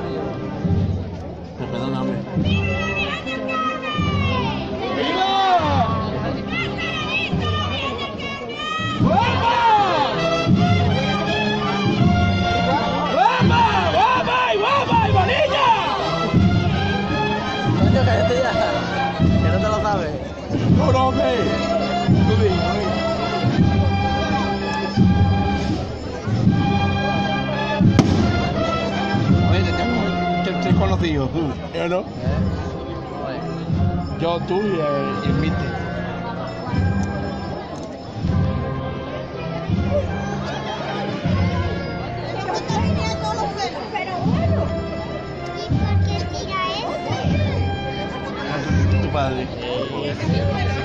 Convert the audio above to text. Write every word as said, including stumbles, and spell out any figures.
Perdóname. Cállate ya, que no te lo sabes. No, no, ok. Tú dime, oye, te tengo que estoy conocido, tú, ¿yo no? ¿Eh? Yo, tú y el, y el mister. Pero bueno. ¿Y por qué tira eso? Tu padre. Eh,